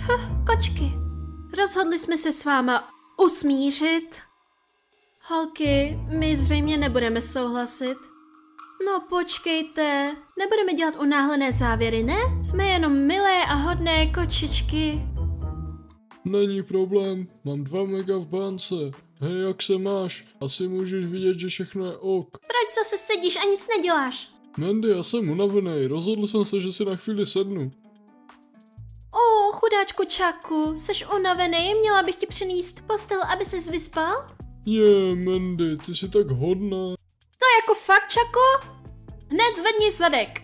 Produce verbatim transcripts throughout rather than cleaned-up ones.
Huh, kočky. Rozhodli jsme se s váma usmířit. Holky, my zřejmě nebudeme souhlasit. No počkejte, nebudeme dělat unáhlené závěry, ne? Jsme jenom milé a hodné kočičky. Není problém, mám dva mega v bánce. Hej, jak se máš? Asi můžeš vidět, že všechno je ok. Proč zase sedíš a nic neděláš? Mandy, já jsem unavený, rozhodl jsem se, že si na chvíli sednu. O, chudáčku Čaku, seš unavený, měla bych ti přinést postel, aby ses vyspal? Je, yeah, Mandy, ty jsi tak hodná. To je jako fakt, Čaku? Hned zvedni zadek.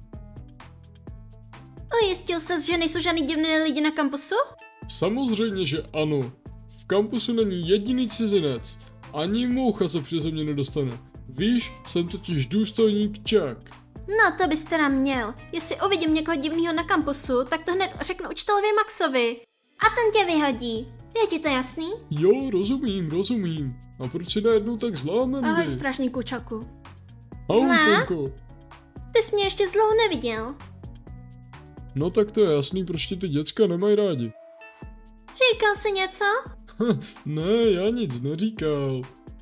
Ujistil ses, že nejsou žádný divné lidi na kampusu? Samozřejmě, že ano. V kampusu není jediný cizinec. Ani moucha se přeze mě nedostane. Víš, jsem totiž důstojník Chuck. No to byste nám měl. Jestli uvidím někoho divného na kampusu, tak to hned řeknu učitelovi Maxovi. A ten tě vyhodí. Je ti to jasný? Jo, rozumím, rozumím. A proč si najednou tak zlá, Mandy? Ahoj, strašníku Čaku. Ahoj, Tonko. Ty jsi mě ještě zlou neviděl. No tak to je jasný, proč ti ty děcka nemají rádi. Říkal jsi něco? Ne, já nic neříkal.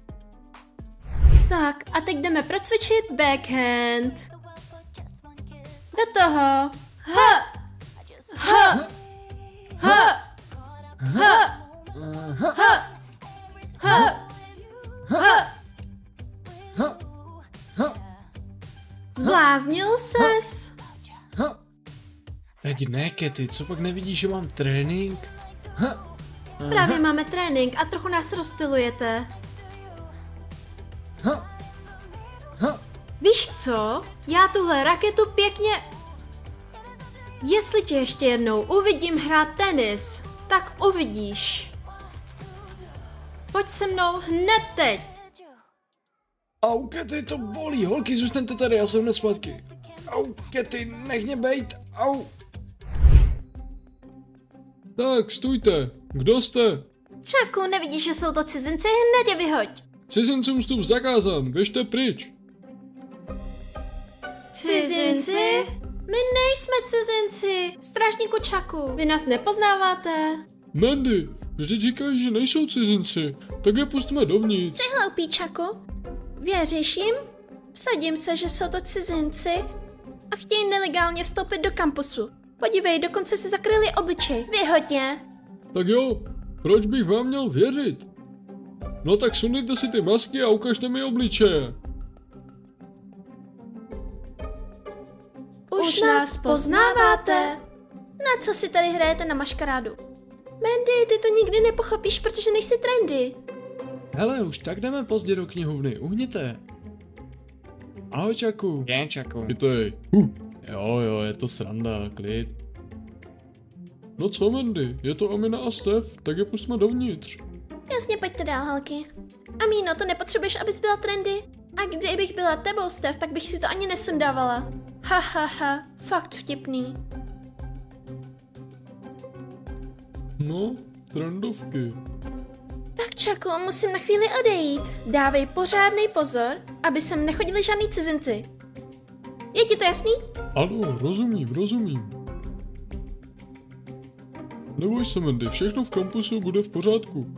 Tak, a teď jdeme procvičit backhand. Do toho. Ha! Ha! Ha! Ha! Ha! Ha! Ha! Zbláznil ses? Teď ne, Kety, co pak nevidíš, že mám trénink? Ha. Právě máme trénink a trochu nás rozptylujete. Ha. Ha. Víš co? Já tuhle raketu pěkně... Jestli tě ještě jednou uvidím hrát tenis, tak uvidíš. Pojď se mnou hned teď. Au, Kety, to bolí, holky, zůstaňte tady, já jsem hned zpátky. Au, Kety, nech mě bejt, au. Tak, stůjte, kdo jste? Čaku, nevidíš, že jsou to cizinci? Hned je vyhoď. Cizincům vstup zakázán, běžte pryč. Cizinci? My nejsme cizinci. Strážníku Čaku, vy nás nepoznáváte. Mandy, vždyť říkají, že nejsou cizinci, tak je pustíme dovnitř. Jsi hloupý, Čaku? Věříš jim? Vsadím se, že jsou to cizinci a chtějí nelegálně vstoupit do kampusu. Podívej, dokonce si zakryli obličej. Vyhoď je. Tak jo, proč bych vám měl věřit? No tak sundejte si ty masky a ukažte mi obličeje. Už nás poznáváte. Na co si tady hrajete na maškarádu? Mandy, ty to nikdy nepochopíš, protože nejsi trendy. Hele, už tak jdeme pozdě do knihovny, uhněte. Ahoj, Čaku. Jen, Čaku. Vítej. Uh. Jo, jo, je to sranda, klid. No co, Mandy, je to Amina a Stef, tak je pustíme dovnitř. Jasně, pojďte dál, holky. Amíno, to nepotřebuješ, abys byla trendy? A kdybych byla tebou, Stef, tak bych si to ani nesundávala. Ha, ha, ha, fakt vtipný. No, trendovky. Tak Čaku, musím na chvíli odejít. Dávej pořádnej pozor, aby sem nechodili žádný cizinci. Je ti to jasný? Ano, rozumím, rozumím. Neboj se, Mandy, všechno v kampusu bude v pořádku.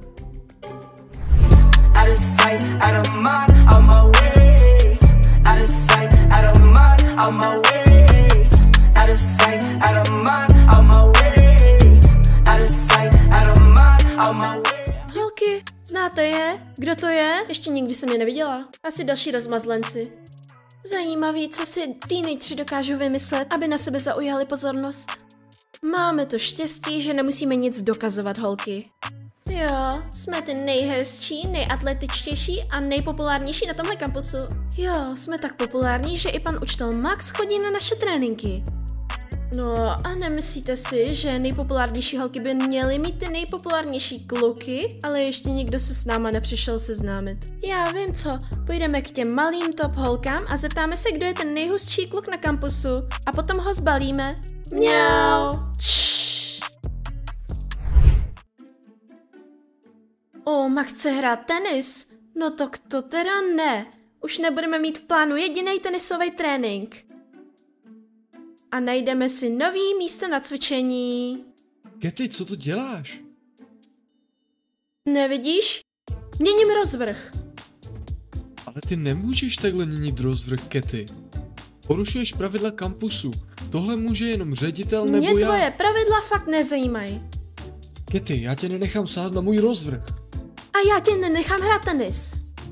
Holky, znáte je? Kdo to je? Ještě nikdy jsem je neviděla. Asi další rozmazlenci. Zajímavý, co si teenageři dokážou vymyslet, aby na sebe zaujali pozornost. Máme to štěstí, že nemusíme nic dokazovat, holky. Jo, jsme ty nejhezčí, nejatletičtější a nejpopulárnější na tomhle kampusu. Jo, jsme tak populární, že i pan učitel Max chodí na naše tréninky. No a nemyslíte si, že nejpopulárnější holky by měly mít ty nejpopulárnější kluky, ale ještě nikdo se s náma nepřišel seznámit. Já vím co, půjdeme k těm malým top holkám a zeptáme se, kdo je ten nejhustší kluk na kampusu a potom ho zbalíme. Mňau. O, Max chce hrát tenis? No tak to teda ne. Už nebudeme mít v plánu jediný tenisový trénink. A najdeme si nový místo na cvičení. Katy, co to děláš? Nevidíš? Měním rozvrh. Ale ty nemůžeš takhle měnit rozvrh, Katy. Porušuješ pravidla kampusu. Tohle může jenom ředitel nebo Mě já. tvoje pravidla fakt nezajímají. Katy, já tě nenechám sahat na můj rozvrh. A já tě nenechám hrát tenis.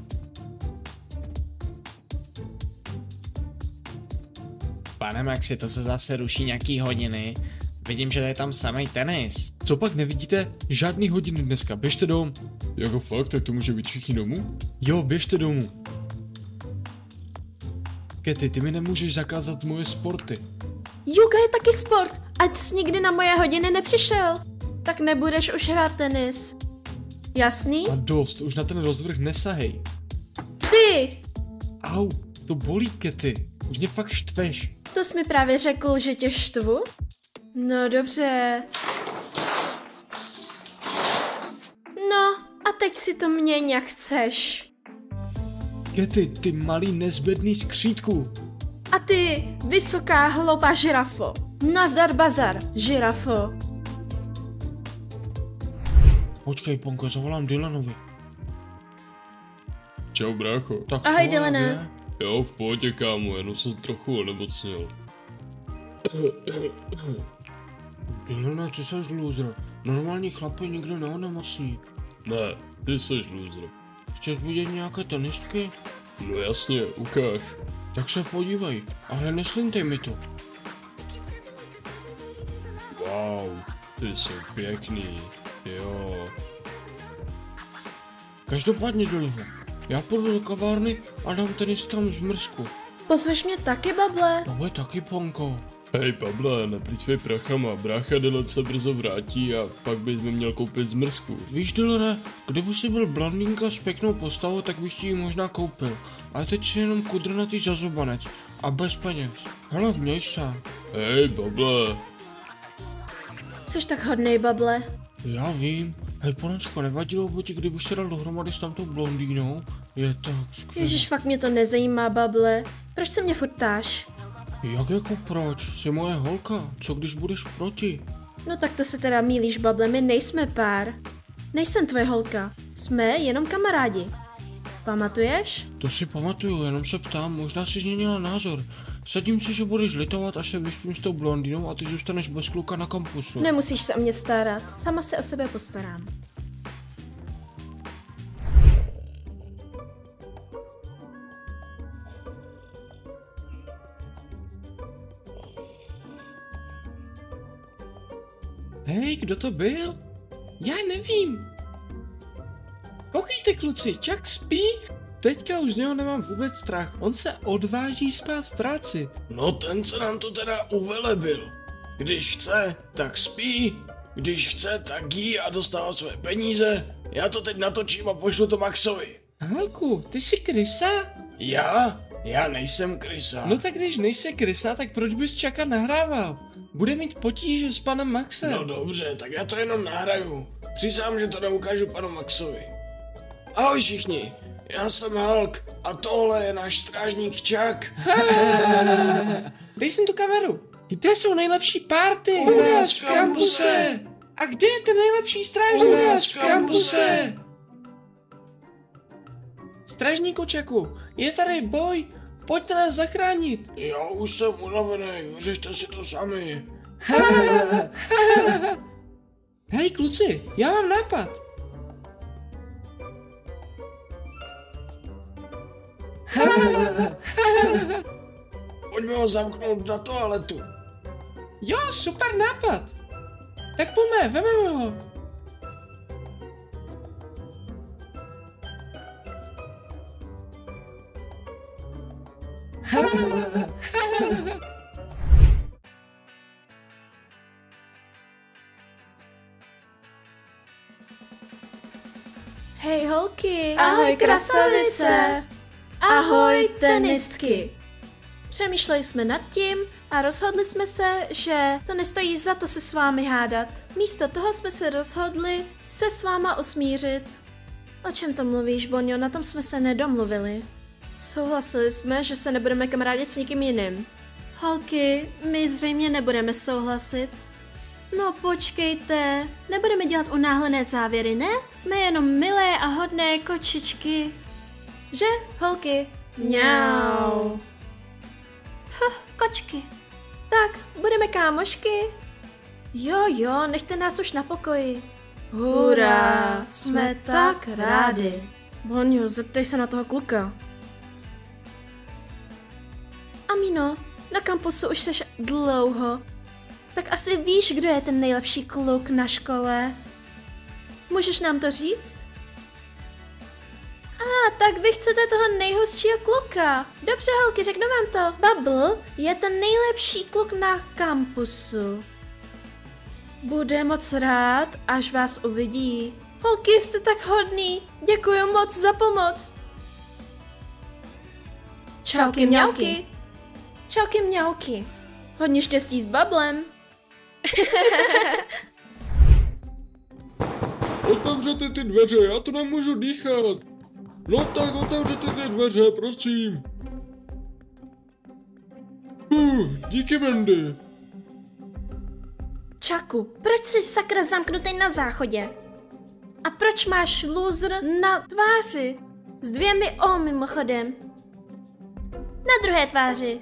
Pane Maxi, to se zase ruší nějaký hodiny. Vidím, že je tam samej tenis. Co pak nevidíte? Žádný hodiny dneska, běžte domů. Jako fakt, tak to může být všichni domů? Jo, běžte domů. Katy, ty mi nemůžeš zakázat moje sporty. Juga je taky sport, ať jsi nikdy na moje hodiny nepřišel. Tak nebudeš už hrát tenis. Jasný? A dost, už na ten rozvrh nesahej. Ty! Au, to bolí, Katy. Už mě fakt štveš. To jsi mi právě řekl, že tě štvu? No dobře. No, a teď si to měň jak chceš. Katy, ty malý nezbedný skřítku. A ty, vysoká hloupá žirafo. Nazdar bazar, žirafo. Počkej, Ponko, zavolám Dylanovi. Čau, brácho. Tak Ahoj, co, Dylane. je? Jo, v pohodě, kámo, jenom jsem trochu onemocněl. Dylane, ty seš loser. Normální chlapy nikdo neonemocní. Ne, ty seš loser. Chceš vidět nějaké tenistky? No jasně, ukáž. Tak se podívej, ale neslintej mi to. Wow, ty jsou pěkný, jo. Každopádně, Dylane, já půjdu do kavárny a dám tenistkám zmrzku. Pozveš mě taky, bable? To je taky, Ponko. Hej, Pavle, neplýtvej prachama, brácha Dylan se brzo vrátí a pak bys mi měl koupit zmrzku. Víš, Dylane, kdyby jsi byl blondýnka s pěknou postavou, tak bych ti ji možná koupil. Ale teď jsi jenom kudrnatý zazubanec a bez peněz. Hele, měj se. Hej, Pavle. Jsi tak hodnej, bable. Já vím. Hej, Ponečko, nevadilo by ti, kdybych se dal dohromady s tamtou blondýnou? Je tak skvělé. Ježiš, fakt mě to nezajímá, bable. Proč se mě furt ptáš? Jak jako proč? Jsi moje holka. Co když budeš proti? No tak to se teda mýlíš, bable, my nejsme pár. Nejsem tvoje holka, jsme jenom kamarádi. Pamatuješ? To si pamatuju, jenom se ptám, možná jsi změnila názor. Sadím si, že budeš litovat, až se vyspím s tou blondýnou a ty zůstaneš bez kluka na kampusu. Nemusíš se o mě starat, sama se o sebe postarám. Hej, kdo to byl? Já nevím. Koukejte, kluci, Chuck spí? Teďka už z něho nemám vůbec strach. On se odváží spát v práci. No ten se nám to teda uvelebil. Když chce, tak spí, když chce, tak jí a dostává své peníze. Já to teď natočím a pošlu to Maxovi. Halku, ty jsi krysa? Já? Já nejsem krysa. No tak když nejsi krysa, tak proč bys Chucka nahrával? Bude mít potíže s panem Maxem. No dobře, tak já to jenom nahraju. Přísám, že to neukážu panu Maxovi. Ahoj všichni, já jsem Hulk a tohle je náš strážník Chuck. Dej sem tu kameru. Kde jsou nejlepší party? U nás v kampuse. A kde je ten nejlepší strážník? U nás v kampuse. Strážníku Chucku, je tady boj. Pojďte nás zachránit. Já už jsem unavený, vyřešte si to sami. Hej kluci, já mám nápad. Pojďme ho zamknout na toaletu. Jo, super nápad. Tak pojďme, vememe ho. Hej holky! Ahoj krasavice! Ahoj tenistky! Přemýšleli jsme nad tím a rozhodli jsme se, že to nestojí za to se s vámi hádat. Místo toho jsme se rozhodli se s váma usmířit. O čem to mluvíš, Bonjo? Na tom jsme se nedomluvili. Souhlasili jsme, že se nebudeme kamarádit s nikým jiným. Holky, my zřejmě nebudeme souhlasit. No počkejte, nebudeme dělat unáhlené závěry, ne? Jsme jenom milé a hodné kočičky. Že, holky? Mňau. Puh, kočky. Tak, budeme kámošky? Jo, jo, nechte nás už na pokoji. Hurá, jsme tak rádi. Bonjo, zeptej se na toho kluka. Amino, na kampusu už seš dlouho. Tak asi víš, kdo je ten nejlepší kluk na škole. Můžeš nám to říct? A, ah, tak vy chcete toho nejhustšího kluka. Dobře, holky, řeknu vám to. Bubble je ten nejlepší kluk na kampusu. Bude moc rád, až vás uvidí. Holky, jste tak hodný. Děkuji moc za pomoc. Čauky mňauky. Čauky mňauky. Hodně štěstí s Bubblem. Otevřete ty dveře, já to nemůžu dýchat. No tak otevřete ty dveře, prosím. Uh, díky, Mandy. Čaku, proč jsi sakra zamknutý na záchodě? A proč máš loser na tváři? S dvěmi O mimochodem. Na druhé tváři.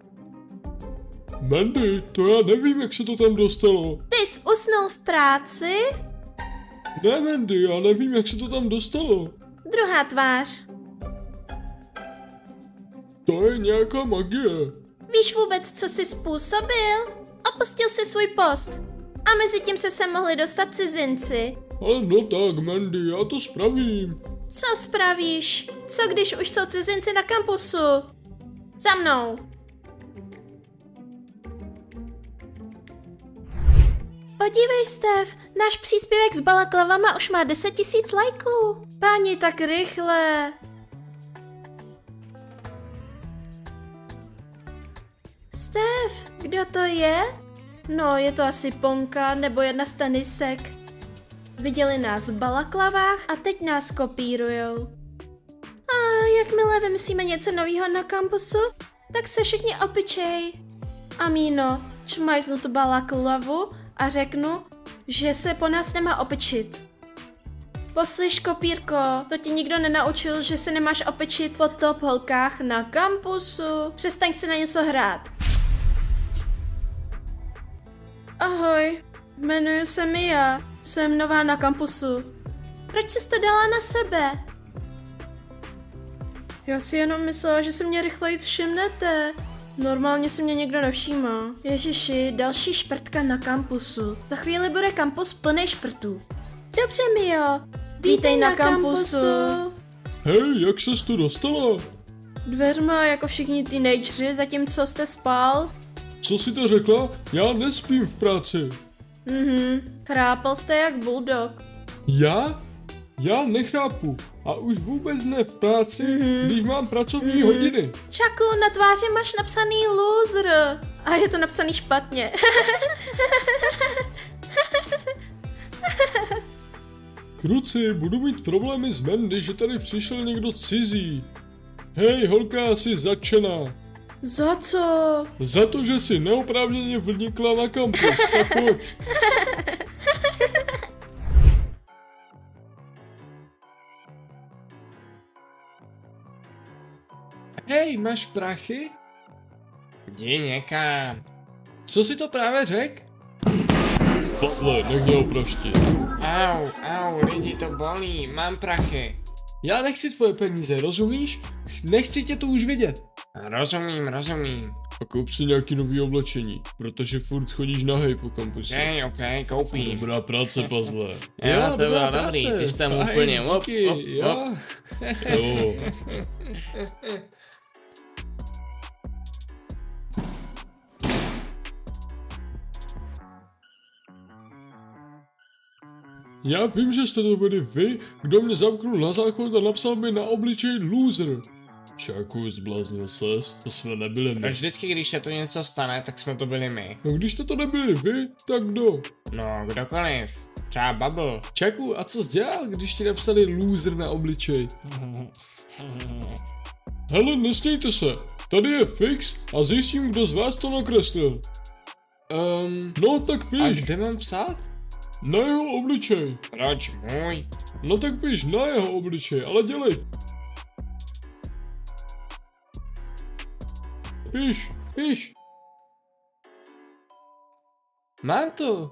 Mandy, to já nevím, jak se to tam dostalo. Ty jsi usnul v práci? Ne, Mandy, já nevím, jak se to tam dostalo. Druhá tvář. To je nějaká magie. Víš vůbec, co jsi způsobil? Opustil jsi svůj post. A mezi tím se sem mohli dostat cizinci. Ale no tak, Mandy, já to spravím. Co spravíš? Co když už jsou cizinci na kampusu? Za mnou. Podívej, Steph, náš příspěvek s balaklavama už má deset tisíc lajků. Páni, tak rychle. Steph, kdo to je? No, je to asi Ponka nebo jedna z tenisek. Viděli nás v balaklavách a teď nás kopírujou. A jakmile vymyslíme něco nového na kampusu, tak se všichni opičej. Amino, čmajznu tu balaklavu a řeknu, že se po nás nemá opičit. Poslyš, kopírko, to ti nikdo nenaučil, že se nemáš opičit po top holkách na kampusu. Přestaň se na něco hrát. Ahoj, jmenuji se Mia, jsem nová na kampusu. Proč jsi to dala na sebe? Já si jenom myslela, že se mě rychleji všimnete. Normálně se mě nikdo nevšímá. Ježiši, další šprtka na kampusu. Za chvíli bude kampus plný šprtů. Dobře, Mio. Vítej na, na kampusu. kampusu. Hej, jak ses tu dostala? Dveřma jako všichni teenageři, zatímco jste spal. Co jsi to řekla? Já nespím v práci. Mhm, chrápal jste jak bulldog. Já? Já nechápu. A už vůbec ne v práci, mm-hmm. když mám pracovní mm-hmm. hodiny. Čaku, na tváři máš napsaný loser. A je to napsaný špatně. Kruci, budu mít problémy s Mandy, že tady přišel někdo cizí. Hej, holka, jsi zatčená. Za co? Za to, že jsi neoprávněně vnikla na kampus, tak pojď. Hej, máš prachy? Jdi někam. Co si to právě řek? Puzzle, nech mě oproštit. Au, au, lidi, to bolí, mám prachy. Já nechci tvoje peníze, rozumíš? Nechci tě tu už vidět. Rozumím, rozumím. A koup si nějaký nový oblečení, protože furt chodíš nahej po kampusu. Okej, okej, koupím. Dobrá práce, Puzzle. Jo, jo, to bylo dobrý, ty jsi tam fajn, úplně op, díky, op, jo. op. Jo. Já vím, že jste to byli vy, kdo mě zamknul na záchod a napsal mi na obličej loser. Čáku, zbláznil ses, to jsme nebyli my. Vždycky, když se tu něco stane, tak jsme to byli my. No když to to nebyli vy, tak kdo? No, kdokoliv. Třeba Bubble. Čaku, a co jsi dělal, když ti napsali loser na obličej? Hele, nesmějte se, tady je fix a zjistím, kdo z vás to nakreslil. Um, No tak a píš, kde mám psát? na jeho obličej. Proč můj? No tak píš na jeho obličej, ale dělej. Píš, píš. Mám to.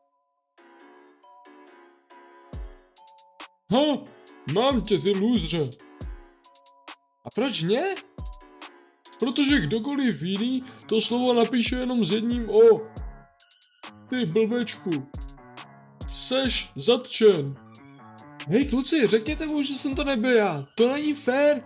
Ha, mám tě, ty lůzře. A proč ne? Protože kdokoliv jiný to slovo napíše jenom s jedním O. Ty blbečku. Seš zatčen. Hej kluci, řekněte mu, že jsem to nebyl já. To není fér.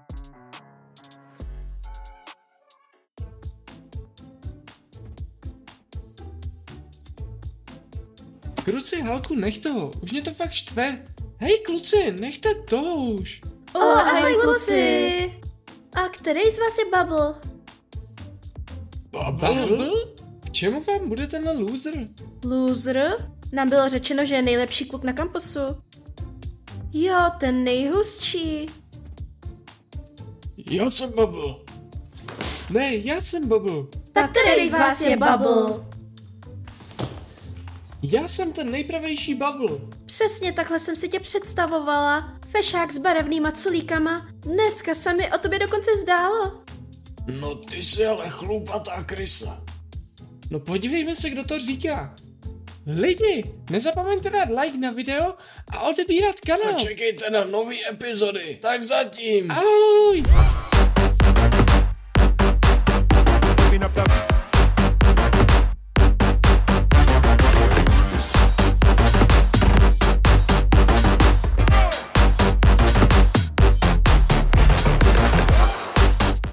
Kluci, Halku, nech toho. Už mě to fakt štve. Hej kluci, nechte toho už. O, ahoj kluci! A který z vás je Bubble? Bubble? K čemu vám bude tenhle loser? Loser? Nám bylo řečeno, že je nejlepší kluk na kampusu. Jo, ten nejhustší. Já jsem Bubble. Ne, já jsem Bubble. Tak který z vás je Bubble? Já jsem ten nejpravější Bubble. Přesně takhle jsem si tě představovala. Fešák s barevnýma culíkama. Dneska se mi o tobě dokonce zdálo. No ty jsi ale chlupatá krysa. No podívejme se, kdo to říká. Lidi, nezapomeňte dát like na video a odebírat kanál. A čekejte na nový epizody. Tak zatím. Ahoj! Pin up that